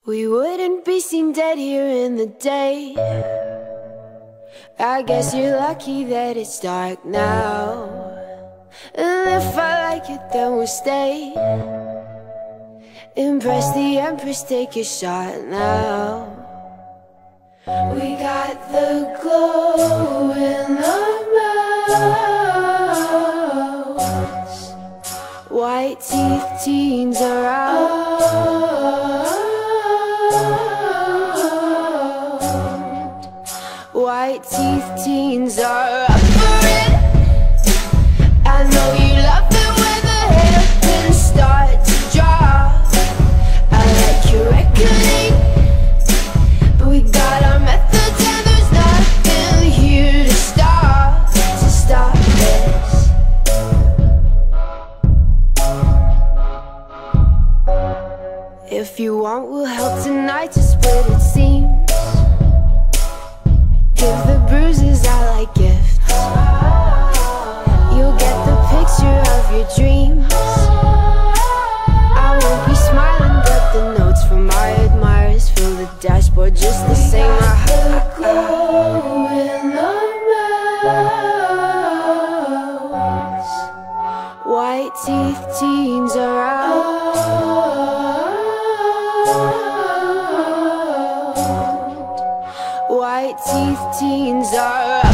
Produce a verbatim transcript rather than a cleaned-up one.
We wouldn't be seen dead here in the day. I guess you're lucky that it's dark now. And if I like it, then we'll stay. Impress the Empress, take a shot now. We got the glow in our mouths. White teeth, teens are out. White teeth, teens are up for it. I know you love it when the hairpins start to drop. I like your reckoning, but we got our methods and there's nothing here to stop, to stop this. If you want, we'll help tonight to split it seems. Give the bruises out like gifts. You'll get the picture of your dreams. I won't be smiling, but the notes from my admirers fill the dashboard just the same. I have the glow in our mouths. White teeth, teens are out. White teeth, teens are